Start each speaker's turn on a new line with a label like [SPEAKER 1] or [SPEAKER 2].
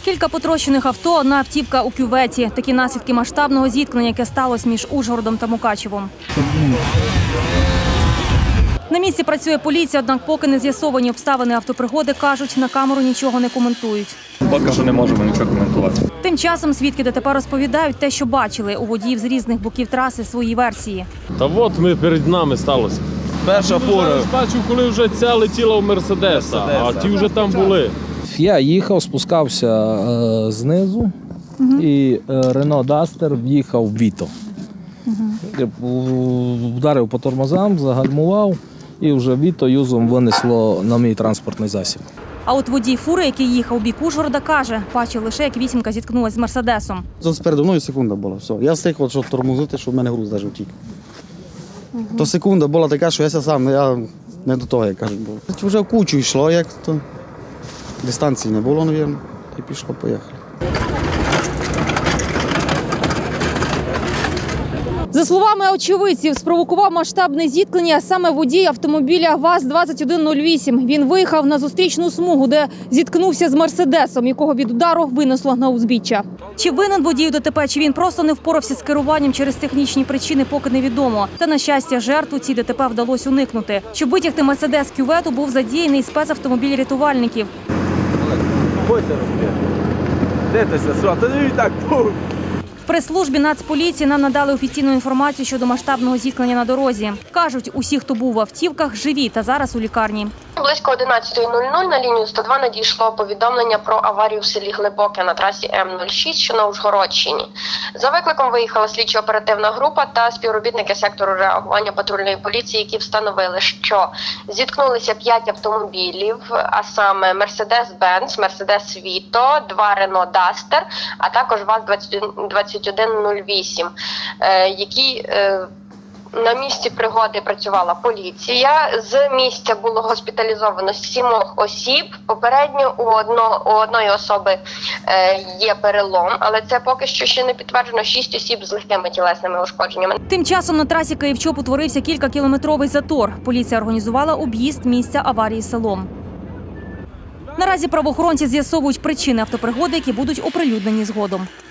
[SPEAKER 1] Кілька потрощених авто, одна автівка у кюветі. Такі наслідки масштабного зіткнення, яке сталося між Ужгородом та Мукачевом. На місці працює поліція, однак поки не з'ясовані обставини автопригоди, кажуть, на камеру нічого не коментують.
[SPEAKER 2] Поки що не можемо нічого коментувати.
[SPEAKER 1] Тим часом свідки ДТП розповідають те, що бачили. У водіїв з різних боків траси свої версії.
[SPEAKER 3] Та от ми перед нами сталося.
[SPEAKER 2] Перша фура.
[SPEAKER 3] Я бачив, коли вже ця летіла в Мерседеса, а ті вже там були.
[SPEAKER 4] Я їхав, спускався знизу, і Рено Дастер в'їхав в Віто. Вдарив по тормозам, загальмував, і вже Віто юзом винесло на мій транспортний засіб.
[SPEAKER 1] А от водій фури, який їхав у бік Ужгорода, каже, бачив лише, як вісімка зіткнулася з Мерседесом.
[SPEAKER 5] Передо мною секунда була. Все. Я встиг, щоб тормозити, щоб в мене груз навіть втік. То секунда була така, що я сам не до того, як кажуть, було. Вже в кучу йшло, як то дистанції не було, мабуть, і пішло-поїхали.
[SPEAKER 1] За словами очевидців, спровокував масштабне зіткнення саме водій автомобіля ВАЗ-2108. Він виїхав на зустрічну смугу, де зіткнувся з Мерседесом, якого від удару винесло на узбіччя. Чи винен водій у ДТП, чи він просто не впорався з керуванням через технічні причини, поки невідомо. Та, на щастя, жертву цій ДТП вдалося уникнути. Щоб витягти Мерседес з кювету, був задіяний спецавтомобіль рятувальників. В прес-службі Нацполіції нам надали офіційну інформацію щодо масштабного зіткнення на дорозі. Кажуть, усі, хто був в автівках, живі та зараз у лікарні.
[SPEAKER 6] Близько 11:00 на лінію 102 надійшло повідомлення про аварію в селі Глибоке на трасі М06, що на Ужгородщині. За викликом виїхала слідчо-оперативна група та співробітники сектору реагування патрульної поліції, які встановили, що зіткнулися 5 автомобілів, а саме Мерседес-Бенц, Мерседес-Віто, 2 Рено Дастер, а також ВАЗ-2108, які... На місці пригоди працювала поліція. З місця було госпіталізовано 7 осіб. Попередньо у одної особи є перелом, але це поки що ще не підтверджено. 6 осіб з легкими тілесними ушкодженнями.
[SPEAKER 1] Тим часом на трасі Київ-Чоп утворився кількакілометровий затор. Поліція організувала об'їзд місця аварії селом. Наразі правоохоронці з'ясовують причини автопригоди, які будуть оприлюднені згодом.